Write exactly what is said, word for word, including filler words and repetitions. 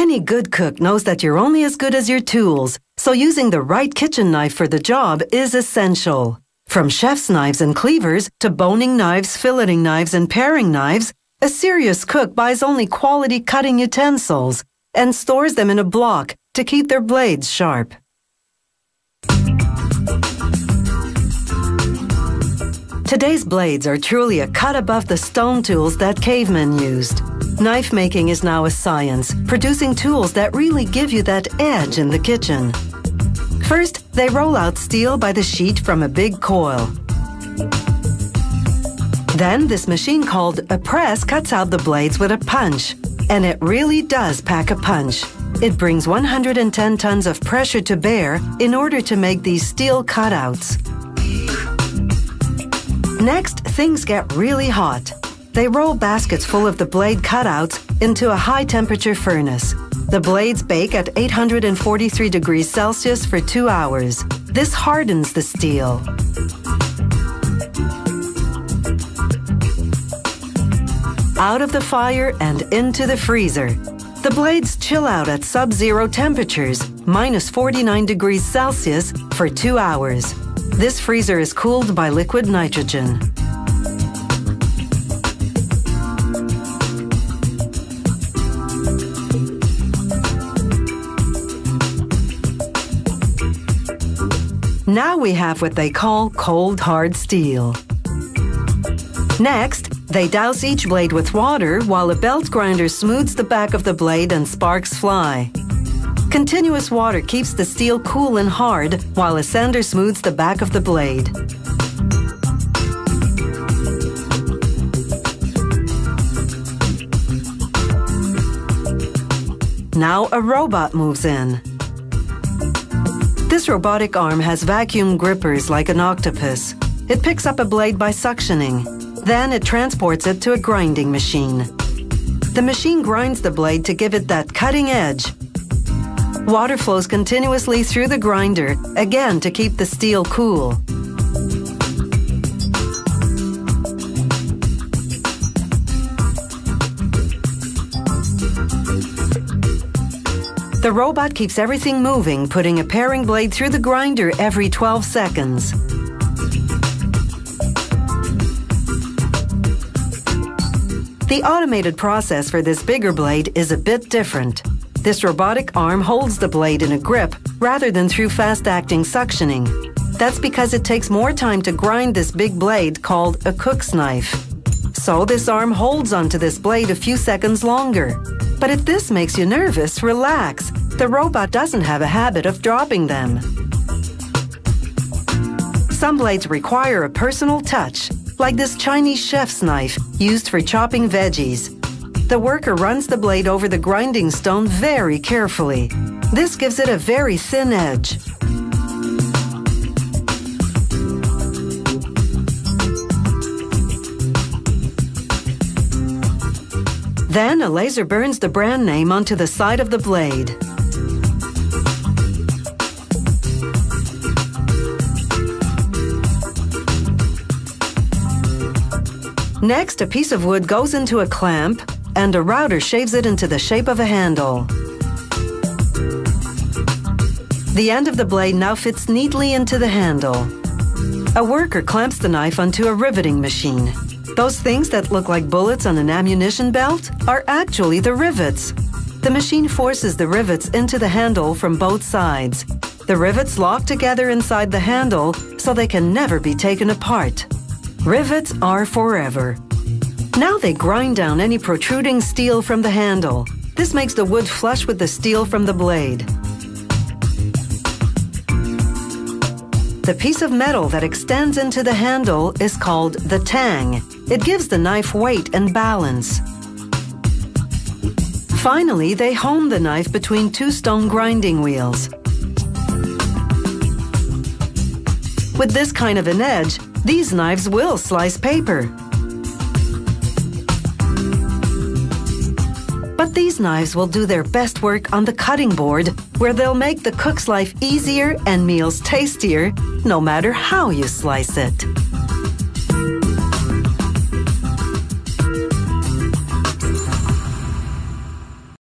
Any good cook knows that you're only as good as your tools, so using the right kitchen knife for the job is essential. From chef's knives and cleavers to boning knives, filleting knives, and paring knives, a serious cook buys only quality cutting utensils and stores them in a block to keep their blades sharp. Today's blades are truly a cut above the stone tools that cavemen used. Knife making is now a science, producing tools that really give you that edge in the kitchen. First, they roll out steel by the sheet from a big coil. Then, this machine called a press cuts out the blades with a punch, and it really does pack a punch. It brings one hundred ten tons of pressure to bear in order to make these steel cutouts. Next, things get really hot. They roll baskets full of the blade cutouts into a high-temperature furnace. The blades bake at eight hundred forty-three degrees Celsius for two hours. This hardens the steel. Out of the fire and into the freezer. The blades chill out at sub-zero temperatures, minus forty-nine degrees Celsius, for two hours. This freezer is cooled by liquid nitrogen. Now we have what they call cold hard steel. Next, they douse each blade with water while a belt grinder smooths the back of the blade and sparks fly. Continuous water keeps the steel cool and hard while a sander smooths the back of the blade. Now a robot moves in. This robotic arm has vacuum grippers like an octopus. It picks up a blade by suctioning. Then it transports it to a grinding machine. The machine grinds the blade to give it that cutting edge. Water flows continuously through the grinder, again to keep the steel cool. The robot keeps everything moving, putting a paring blade through the grinder every twelve seconds. The automated process for this bigger blade is a bit different. This robotic arm holds the blade in a grip rather than through fast-acting suctioning. That's because it takes more time to grind this big blade called a cook's knife. So this arm holds onto this blade a few seconds longer. But if this makes you nervous, relax. The robot doesn't have a habit of dropping them. Some blades require a personal touch, like this Chinese chef's knife used for chopping veggies. The worker runs the blade over the grinding stone very carefully. This gives it a very thin edge. Then a laser burns the brand name onto the side of the blade. Next, a piece of wood goes into a clamp, and a router shaves it into the shape of a handle. The end of the blade now fits neatly into the handle. A worker clamps the knife onto a riveting machine. Those things that look like bullets on an ammunition belt are actually the rivets. The machine forces the rivets into the handle from both sides. The rivets lock together inside the handle so they can never be taken apart. Rivets are forever. Now they grind down any protruding steel from the handle. This makes the wood flush with the steel from the blade. The piece of metal that extends into the handle is called the tang. It gives the knife weight and balance. Finally, they hone the knife between two stone grinding wheels. With this kind of an edge, these knives will slice paper. But these knives will do their best work on the cutting board, where they'll make the cook's life easier and meals tastier, no matter how you slice it.